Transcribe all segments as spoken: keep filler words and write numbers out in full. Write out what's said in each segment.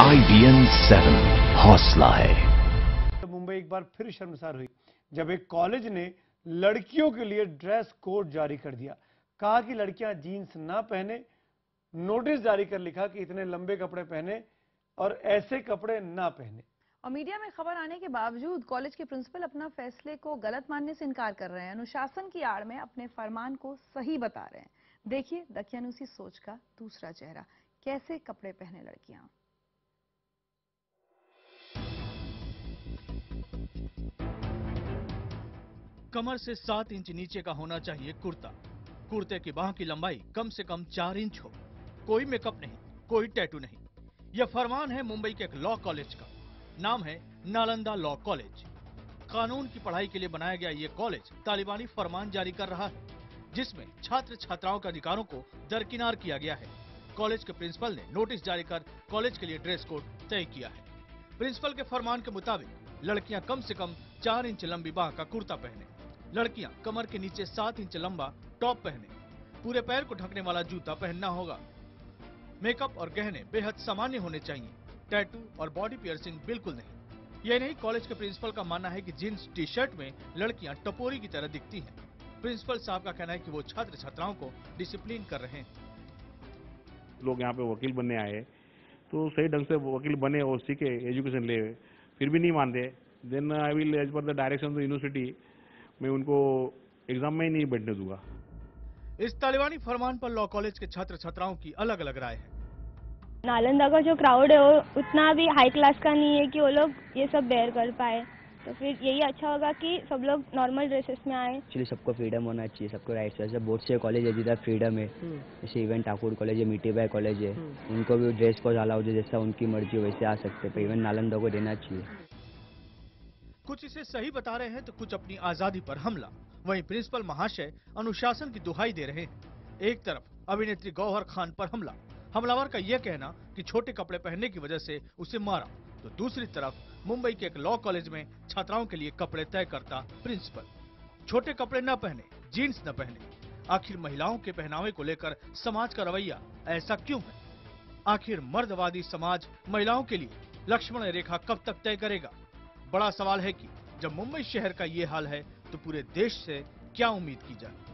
आई B N seven हौसला है। तो मुंबई एक बार फिर शर्मसार हुई जब एक कॉलेज ने लड़कियों के लिए ड्रेस कोड जारी कर दिया। कहा कि लड़कियां जीन्स ना पहने, नोटिस जारी कर लिखा कि इतने लंबे कपड़े पहने और ऐसे कपड़े ना पहने। और मीडिया में खबर आने के बावजूद कॉलेज के प्रिंसिपल अपना फैसले को गलत मानने से इनकार कर रहे हैं। अनुशासन की आड़ में अपने फरमान को सही बता रहे हैं। देखिए दकियानुसी सोच का दूसरा चेहरा, कैसे कपड़े पहने लड़कियां। कमर से सात इंच नीचे का होना चाहिए कुर्ता। कुर्ते की बाह की लंबाई कम से कम चार इंच हो। कोई मेकअप नहीं, कोई टैटू नहीं। यह फरमान है मुंबई के एक लॉ कॉलेज का। नाम है नालंदा लॉ कॉलेज। कानून की पढ़ाई के लिए बनाया गया ये कॉलेज तालिबानी फरमान जारी कर रहा है, जिसमें छात्र छात्राओं के अधिकारों को दरकिनार किया गया है। कॉलेज के प्रिंसिपल ने नोटिस जारी कर कॉलेज के लिए ड्रेस कोड तय किया है। प्रिंसिपल के फरमान के मुताबिक लड़कियां कम से कम चार इंच लंबी बाह का कुर्ता पहने, लड़कियां कमर के नीचे सात इंच लंबा टॉप पहने, पूरे पैर को ढकने वाला जूता पहनना होगा। मेकअप और गहने बेहद सामान्य होने चाहिए, टैटू और बॉडी पियर्सिंग बिल्कुल नहीं। यह नहीं, कॉलेज के प्रिंसिपल का मानना है कि जींस टी शर्ट में लड़कियां टपोरी की तरह दिखती हैं। प्रिंसिपल साहब का कहना है कि वो छात्र छात्राओं को डिसिप्लिन कर रहे हैं। लोग यहाँ पे वकील बनने आए तो सही ढंग से वकील बने और सीखे, एजुकेशन ले, फिर भी नहीं मानते, then I will as per the direction of the university मैं उनको एग्जाम में ही नहीं बैठने दूंगा। इस तालिबानी फरमान पर लॉ कॉलेज के छात्र छात्राओं की अलग अलग राय है। नालंदा का जो क्राउड है वो उतना भी हाई क्लास का नहीं है कि वो लोग ये सब बेयर कर पाए, तो फिर यही अच्छा होगा कि सब लोग नॉर्मल ड्रेसेस में आए। एक्चुअली सबको फ्रीडम होना चाहिए, सबको राइट्स। जैसे बहुत से कॉलेज है जिधर फ्रीडम है, जैसे इवन ठाकुर कॉलेज है, मीठीबाई कॉलेज है, उनको भी ड्रेस को अलाउ हो, जैसा उनकी मर्जी हो वैसे आ सकते हैं, पर इवन नालंदा को देना चाहिए। कुछ इसे सही बता रहे हैं तो कुछ अपनी आजादी पर हमला। वहीं प्रिंसिपल महाशय अनुशासन की दुहाई दे रहे हैं। एक तरफ अभिनेत्री गौहर खान पर हमला, हमलावर का यह कहना कि छोटे कपड़े पहनने की वजह से उसे मारा, तो दूसरी तरफ मुंबई के एक लॉ कॉलेज में छात्राओं के लिए कपड़े तय करता प्रिंसिपल। छोटे कपड़े न पहने, जीन्स न पहने, आखिर महिलाओं के पहनावे को लेकर समाज का रवैया ऐसा क्यों है? आखिर मर्दवादी समाज महिलाओं के लिए लक्ष्मण रेखा कब तक तय करेगा? बड़ा सवाल है कि जब मुंबई शहर का ये हाल है तो पूरे देश से क्या उम्मीद की जाए।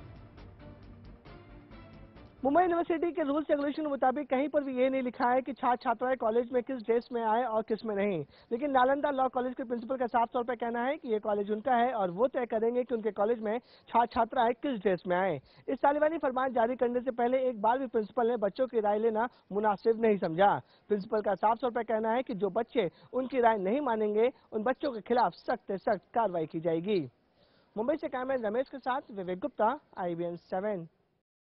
मुंबई यूनिवर्सिटी के रूल्स रेगुलेशन के मुताबिक कहीं पर भी ये नहीं लिखा है कि छात्र छात्राएं कॉलेज में किस ड्रेस में आए और किस में नहीं, लेकिन नालंदा लॉ कॉलेज के प्रिंसिपल का साफ तौर पर कहना है कि ये कॉलेज उनका है और वो तय करेंगे कि उनके कॉलेज में छात्र छात्राएं किस ड्रेस में आए। इस तालिबानी फरमान जारी करने से पहले एक बार भी प्रिंसिपल ने बच्चों की राय लेना मुनासिब नहीं समझा। प्रिंसिपल का साफ तौर पर कहना है कि जो बच्चे उनकी राय नहीं मानेंगे उन बच्चों के खिलाफ सख्त से सख्त कार्रवाई की जाएगी। मुंबई से कैमरामैन रमेश के साथ Vivek Gupta, I B N seven.